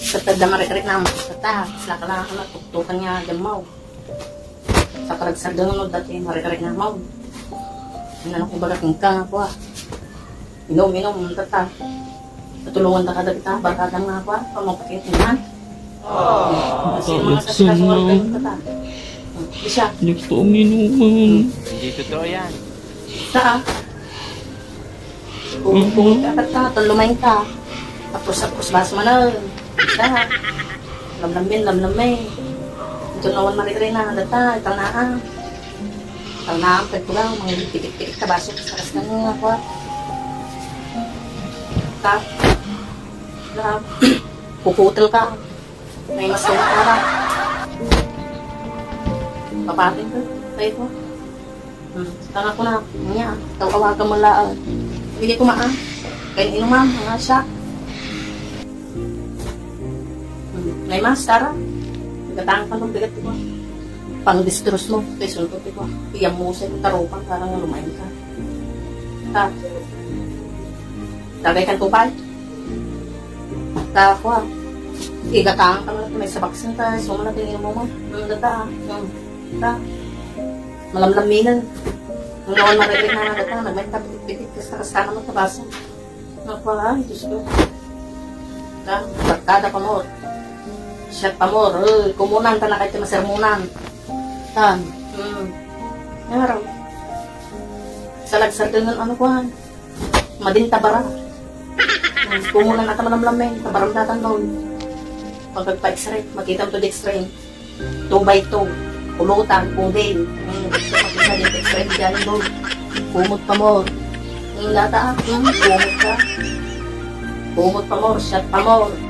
Sa tagdamarik-rik naman sa ta. Sila ka lang na tuktukan niya damaw. Sa karagsardang no dati marik-rik naman. Ano kung baga kingka nga po ah. Inom, tata. Natulungan na kada kita, barkadang nga po ah. Pamapakit naman. Kasi mga kasikasungan kayo tata. Di siya. Hindi ko uminuman. Hindi totoo yan. Ta ah. Kung kakat ka, tulumain ka. Tapos bas mo na. Ta. Lamlamin. Ito naman marik-rik na data. Itang naa. Ang naampag ko lang, mga titik-titik ka baso sa karas na nga po. Ta, puputel ka. May mas lang ka. Papatin ka, tayo ko. Tanga ko na, niya, tawagan mo lang. Hindi ko maan. Kaya inuman, mga siya. May mas, tara. Nagkatang ka ng bigat ko. Pang-distros mo, kaya sultot ko. Iyam mo sa tarupan, parang lumayan ka. Ta. Tagay kang tupay. Ta, ko igataan ka na may sabaksan ta. So, mo na tinino mo. Ta. Malamlaminan. Nung naman marinig na ta, nagmay tapitik-pitik ka sa naman tabasa. Naku, ay, Diyos ko. Ta, barkada pa mo. Shot pa mo. Kumunan ta na kahit masermunan. Tan. Naraw. Sa lagsardan ng ano ko han. Madinta bara. Kumunan na taman lamlamin. Tabaram datan daw. Pagpag-x-ray. Makita mo to the x-ray. 2x2. Pulutan. Pudin. Makita mo the x-ray. Diyan daw. Kumot pa mo. Lata. Kumot ka. Kumot pa mo. Shot pa mo.